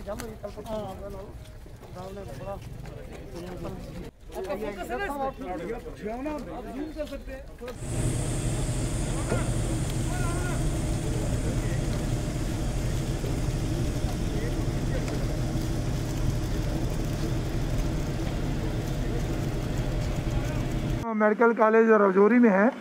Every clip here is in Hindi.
मेडिकल कॉलेज राजौरी में है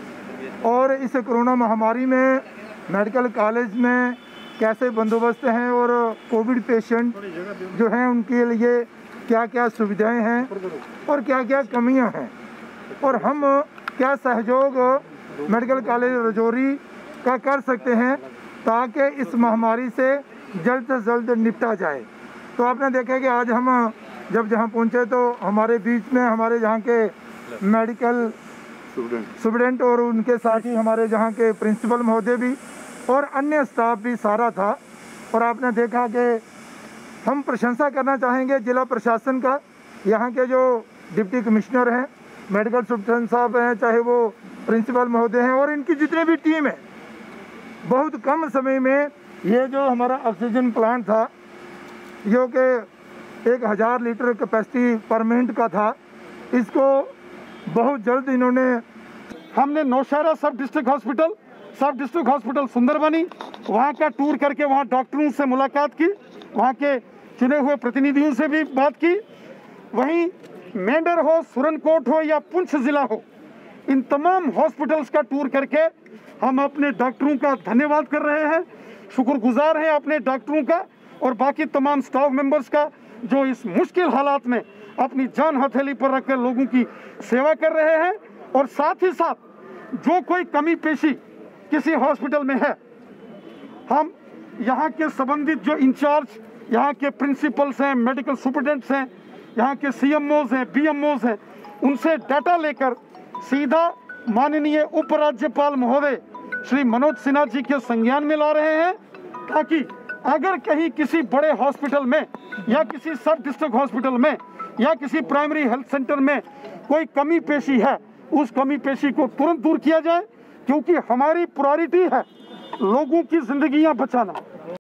और इस कोरोना महामारी में मेडिकल कॉलेज में कैसे बंदोबस्त हैं और कोविड पेशेंट जो हैं उनके लिए क्या क्या सुविधाएं हैं और क्या क्या कमियां हैं और हम क्या सहयोग मेडिकल कॉलेज राजौरी का कर सकते हैं ताकि इस महामारी से जल्द निपटा जाए। तो आपने देखा कि आज हम जब जहां पहुंचे तो हमारे बीच में हमारे यहाँ के मेडिकल स्टूडेंट और उनके साथ ही हमारे जहाँ के प्रिंसिपल महोदय भी और अन्य स्टाफ भी सारा था। और आपने देखा कि हम प्रशंसा करना चाहेंगे जिला प्रशासन का, यहाँ के जो डिप्टी कमिश्नर हैं, मेडिकल सुपरटेंडेंट साहब हैं, चाहे वो प्रिंसिपल महोदय हैं और इनकी जितनी भी टीम है। बहुत कम समय में ये जो हमारा ऑक्सीजन प्लांट था जो कि 1000 लीटर कैपेसिटी पर मिनट का था, इसको बहुत जल्द इन्होंने हमने नौशहरा सब डिस्ट्रिक्ट हॉस्पिटल सुंदरबनी वहाँ का टूर करके वहाँ डॉक्टरों से मुलाकात की, वहाँ के चुने हुए प्रतिनिधियों से भी बात की। वहीं मेंढर हो, सुरनकोट हो या पुंछ ज़िला हो, इन तमाम हॉस्पिटल्स का टूर करके हम अपने डॉक्टरों का धन्यवाद कर रहे हैं, शुक्रगुजार हैं अपने डॉक्टरों का और बाकी तमाम स्टाफ मेंबर्स का जो इस मुश्किल हालात में अपनी जान हथेली पर रखकर लोगों की सेवा कर रहे हैं। और साथ ही साथ जो कोई कमी पेशी किसी हॉस्पिटल में है, हम यहाँ के संबंधित जो इंचार्ज यहाँ के प्रिंसिपल्स हैं, मेडिकल सुपरटेंडेंट्स हैं, यहाँ के CMOs हैं, BMOs हैं, उनसे डाटा लेकर सीधा माननीय उपराज्यपाल महोदय श्री मनोज सिन्हा जी के संज्ञान में ला रहे हैं, ताकि अगर कहीं किसी बड़े हॉस्पिटल में या किसी सब डिस्ट्रिक्ट हॉस्पिटल में या किसी प्राइमरी हेल्थ सेंटर में कोई कमी पेशी है, उस कमी पेशी को तुरंत दूर किया जाए, क्योंकि हमारी प्रायोरिटी है लोगों की जिंदगियां बचाना।